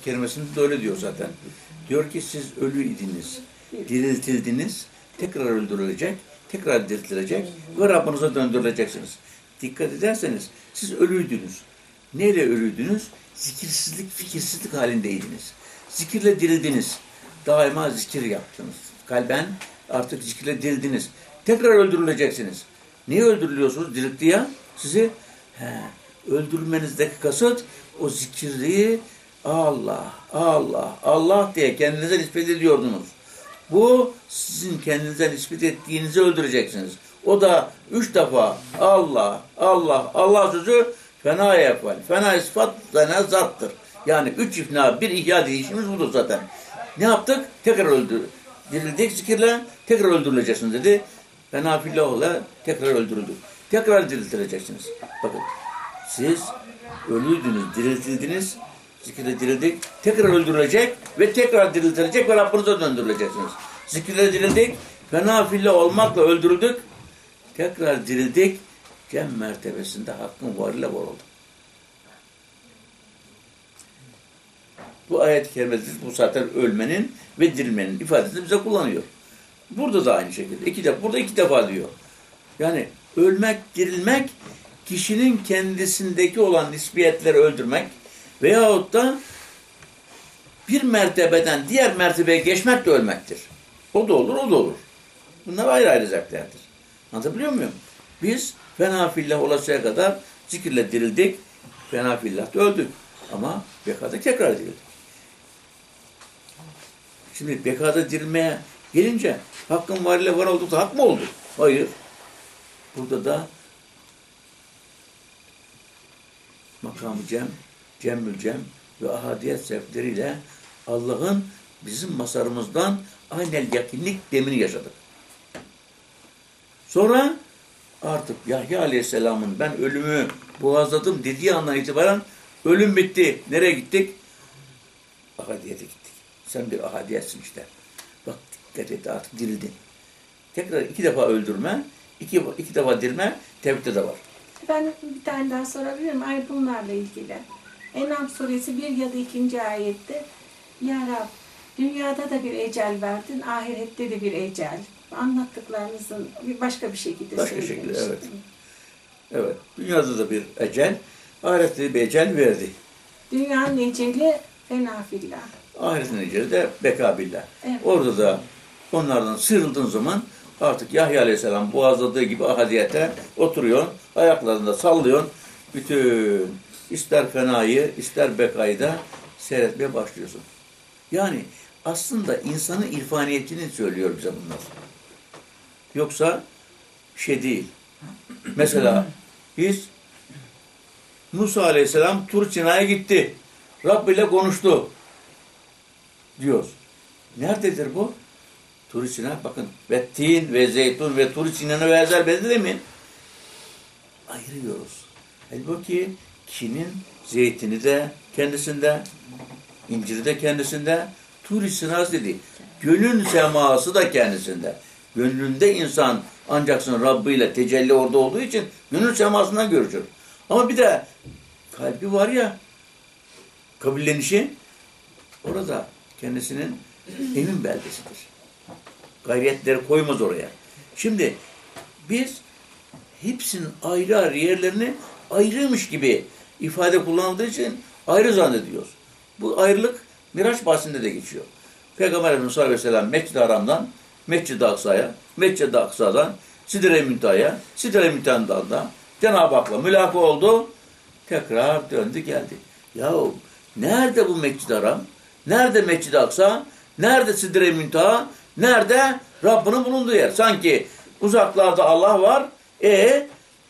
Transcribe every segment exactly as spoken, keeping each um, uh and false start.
kerimesinde de öyle diyor zaten. Diyor ki siz ölüydiniz, diriltildiniz, tekrar öldürülecek, tekrar diriltilecek ve Rabbinize döndürüleceksiniz. Dikkat ederseniz siz ölüydünüz. Neyle ölüydünüz? Zikirsizlik, fikirsizlik halindeydiniz. Zikirle dirildiniz. Daima zikir yaptınız. Kalben artık zikirle dirildiniz. Tekrar öldürüleceksiniz. Niye öldürülüyorsunuz? Diriltti ya sizi. He, öldürülmenizdeki kasıt o zikirliği Allah, Allah, Allah diye kendinize nispet ediyordunuz. Bu sizin kendinize nispet ettiğinizi öldüreceksiniz. O da üç defa Allah, Allah, Allah sözü fena yapar. Fena ispat fena zattır. Yani üç ifna, bir ihya değişimiz budur zaten. Ne yaptık? Tekrar öldür. Dirildik zikirle, tekrar öldürüleceksiniz dedi. Fena fillahla tekrar öldürüldük. Tekrar diriltileceksiniz. Bakın, siz ölüydünüz, diriltildiniz, zikirle dirildik, tekrar öldürülecek ve tekrar diriltilecek ve Rabbinize döndürüleceksiniz. Zikirle dirildik, fena fillah olmakla öldürüldük, tekrar dirildik, cem mertebesinde hakkın varıyla var oldu. Bu ayet-i kerimede bu zaten ölmenin ve dirilmenin ifadesini bize kullanıyor. Burada da aynı şekilde. İki defa, burada iki defa diyor. Yani ölmek, dirilmek, kişinin kendisindeki olan nisbiyetleri öldürmek veyahut da bir mertebeden diğer mertebeye geçmek de ölmektir. O da olur, o da olur. Bunlar ayrı ayrı zevklerdir. Anlatabiliyor muyum? Biz fena fillah olasıya kadar zikirle dirildik, fena fillah da öldük. Ama bekada tekrar dirildik. Şimdi bekada dirilmeye gelince hakkın var ile var olduk da hak mı oldu? Hayır. Burada da makam-ı cem, cemmül cem ve ahadiyet sevkleriyle Allah'ın bizim masarımızdan aynel yakinlik demini yaşadık. Sonra artık Yahya Aleyhisselam'ın ben ölümü boğazladım dediği andan itibaren ölüm bitti. Nereye gittik? Ahadiyete gittik. Sen bir ahadiyetsin işte. Bak dikkat et artık dirildin. Tekrar iki defa öldürme, iki, iki defa dirilme tevhidde de var. Ben bir tane daha sorabilirim. Ay bunlarla ilgili. En'am suresi bir ya da ikinci ayette Ya Rab, dünyada da bir ecel verdin, ahirette de bir ecel. Anlattıklarınızın bir başka bir şekilde başka şekilde, evet. Evet. Dünyada da bir ecel, ahirette de bir ecel verdi. Dünyanın eceli fena fillah. Ahiretin eceli de beka billah. Evet. Orada da onlardan sıyrıldığın zaman artık Yahya Aleyhisselam boğazladığı gibi ahadiyete oturuyor, ayaklarında sallıyor. Bütün ister fenayı, ister bekayı da seyretmeye başlıyorsun. Yani aslında insanın irfaniyetini söylüyor bize bunlar. Yoksa şey değil. Mesela biz Musa Aleyhisselam Tur Sina'ya gitti. Rabb ile konuştu diyoruz. Nerededir bu? Tur Sina bakın. Ve tin ve zeytun ve Tur Sina'nı ve ezel bedeli mi? Ayırıyoruz. Halbuki kinin zeytini de kendisinde, inciri de kendisinde, Tur Sina dedi. Gönül seması da kendisinde. Gönlünde insan ancaksın Rabbi ile tecelli orada olduğu için gönül semasından görüşür. Ama bir de kalbi var ya, kabullenişi orada kendisinin emin beldesidir. Gayriyetleri koymaz oraya. Şimdi biz hepsinin ayrı ayrı yerlerini ayrıymış gibi ifade kullanıldığı için ayrı zannediyoruz. Bu ayrılık Miraç bahsinde de geçiyor. Peygamber Efendimiz sallallahu aleyhi ve sellem Mescid-i Haram'dan Mescid-i Aksa'ya, Mescid-i Aksa'dan Sidre-i Müntaha'ya, Sidre-i Müntaha'dan Cenab-ı Hak'la mülaka oldu. Tekrar döndü geldi. Yahu nerede bu Mescid-i Haram? Nerede Mescid-i Aksa? Nerede Sidre-i Müntaha? Nerede Rabbinin bulunduğu yer? Sanki uzaklarda Allah var. E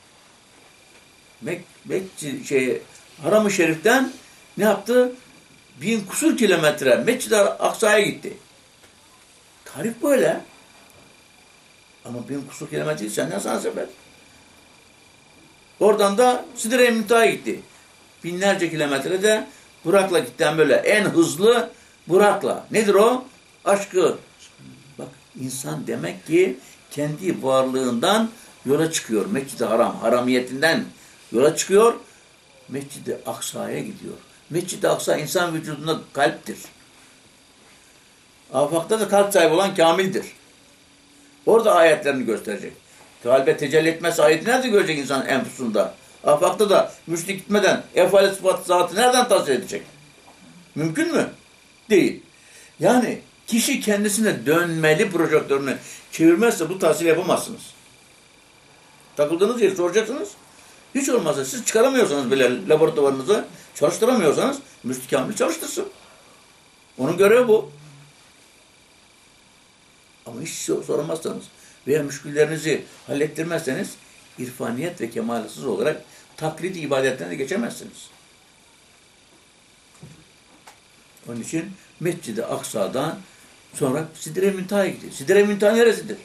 Mek Mek şey Haram-ı Şerif'ten ne yaptı? Bin kusur kilometre Mescid-i Aksa'ya gitti. Tarif böyle. Ama bin kusur kilometre senden sana sefer. Oradan da Sidre-i Müntaha'ya gitti. Binlerce kilometrede Burak'la gitten böyle en hızlı Burak'la. Nedir o? Aşkı. Bak insan demek ki kendi varlığından yola çıkıyor. Mescid-i Haram, haramiyetinden yola çıkıyor. Mescid-i Aksa'ya gidiyor. Mescid-i Aksa insan vücudunda kalptir. Afakta da kalp sahibi olan kamildir. Orada ayetlerini gösterecek. Kalbe tecelli etmesi ayeti nerede görecek insan enfusunda? Afakta da müşrik gitmeden efal-i sıfat zatı nereden tasvir edecek? Mümkün mü? Değil. Yani kişi kendisine dönmeli projektörünü çevirmezse bu tahsil yapamazsınız. Takıldığınız yeri soracaksınız. Hiç olmazsa siz çıkaramıyorsanız bile laboratuvarınızı çalıştıramıyorsanız müşrik kamil çalıştırsın. Onun görevi bu. Ama hiç soramazsanız veya müşküllerinizi hallettirmezseniz irfaniyet ve kemalsiz olarak taklidi ibadetlerine geçemezsiniz. Onun için Mescid-i Aksa'dan sonra Sidre-i Müntaha'ya gidiyor. Sidre-i Müntaha neresidir?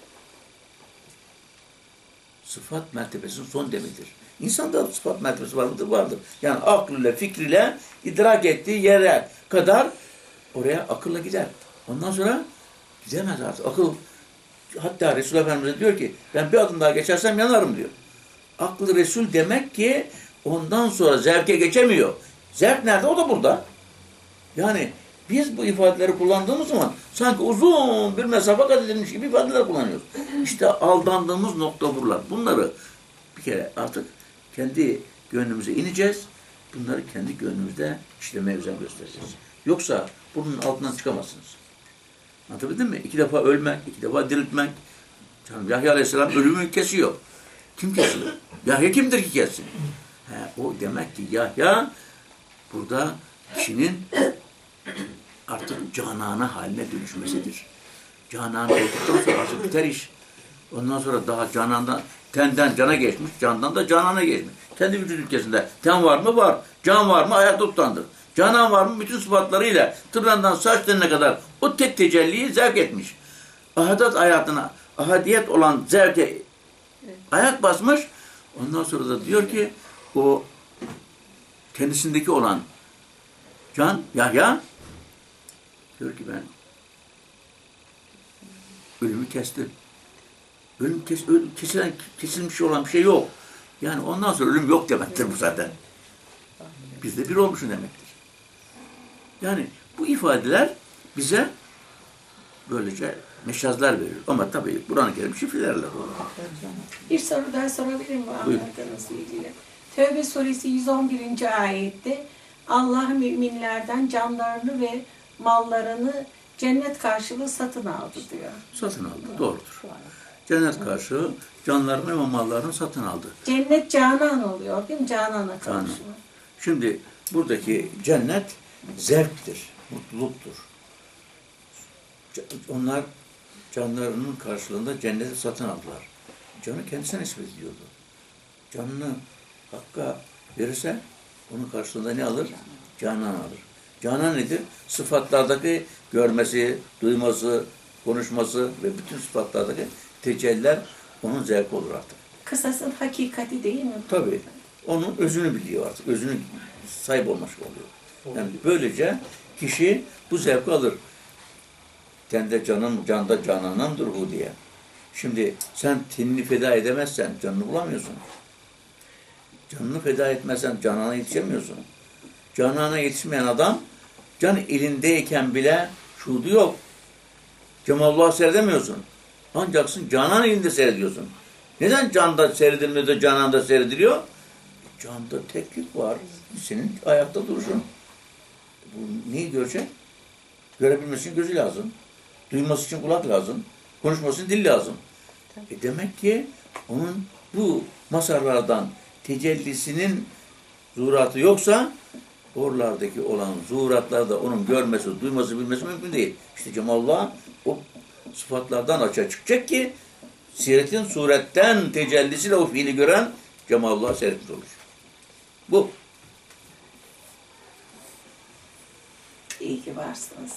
Sıfat mertebesinin son demidir. İnsanda sıfat mertebesi var mıdır? Vardır. Yani aklıyla, fikriyle idrak ettiği yere kadar oraya akılla gider. Ondan sonra gidemez artık. Akıl, hatta Resul Efendimiz diyor ki ben bir adım daha geçersem yanarım diyor. Aklı Resul demek ki ondan sonra zevke geçemiyor. Zevk nerede? O da burada. Yani biz bu ifadeleri kullandığımız zaman sanki uzun bir mesafe kat edilmiş gibi ifadeler kullanıyoruz. İşte aldandığımız nokta buralar. Bunları bir kere artık kendi gönlümüze ineceğiz. Bunları kendi gönlümüzde işlemeye özen göstereceğiz. Yoksa bunun altından çıkamazsınız. Anlatabildim mi? İki defa ölmek, iki defa diriltmek. Canım, Yahya Aleyhisselam ölümü kesiyor. Kim kesiyor? Yahya kimdir ki kessin? He, o demek ki Yahya burada kişinin artık canana haline dönüşmesidir. Canan olduktan sonra artık biter iş. Ondan sonra daha canandan, tenden cana geçmiş, candan da canana geçmiş. Kendi vücut ülkesinde ten var mı? Var. Can var mı? Ayakta tutandır. Canan var mı? Bütün sıfatlarıyla tırnağından saç teline kadar o tek tecelliyi zevk etmiş. Ahadat hayatına, ahadiyet olan zevke ayak basmış. Ondan sonra da diyor ki o kendisindeki olan can, Yahya diyor ki ben ölümü kestim. Ölüm kes, ölüm, kesilen, kesilmiş olan bir şey yok. Yani ondan sonra ölüm yok demektir bu zaten. Biz de bir olmuşsun demektir. Yani bu ifadeler bize böylece meşazlar verir. Ama tabii Kur'an-ı Kerim şifrelerle olur. Bir soru daha sorabilir miyim bu anlattığınızla ilgili? Tevbe suresi yüz on birinci ayette Allah müminlerden canlarını ve mallarını cennet karşılığı satın aldı diyor. Satın aldı, doğrudur. Cennet karşılığı canlarını ve mallarını satın aldı. Cennet canan oluyor değil mi? Canana karşı. Şimdi buradaki cennet zevktir, mutluluktur. Onlar canlarının karşılığında cenneti satın aldılar. Canı kendisine nispet ediyordu. Canını Hakk'a verirse onun karşılığında ne alır? Canan alır. Canan nedir? Sıfatlardaki görmesi, duyması, konuşması ve bütün sıfatlardaki tecelliler onun zevki olur artık. Kısasın hakikati değil mi? Tabii. Onun özünü biliyor artık. Özünü sahip olmuş oluyor. Yani böylece kişi bu zevki alır. Tende canım, canda cananımdır bu diye. Şimdi sen tenini feda edemezsen canını bulamıyorsun. Canını feda etmezsen canana yetişemiyorsun. Canana yetişmeyen adam can elindeyken bile şuudu yok. Cemalullah'ı seyredemiyorsun. Ancaksın canan elinde seyrediyorsun. Neden canda seyredilmiyor da cananda seyrediliyor? Canda teklik var. Senin ayakta duruşun. Bu neyi görecek? Görebilmesi için gözü lazım. Duyması için kulak lazım. Konuşması için dil lazım. E demek ki onun bu masarlardan tecellisinin zuhuratı yoksa oralardaki olan zuhuratlarda onun görmesi, duyması, bilmesi mümkün değil. İşte Cemalullah o sıfatlardan açığa çıkacak ki siretin suretten tecellisiyle o fiili gören Cemalullah seyretmiş olur. Bu. İyi ki varsınız.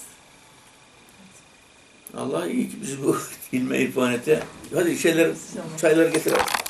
Allah iyi ki bizi bu ilme irfanete. Hadi şeyler, çayları getirelim.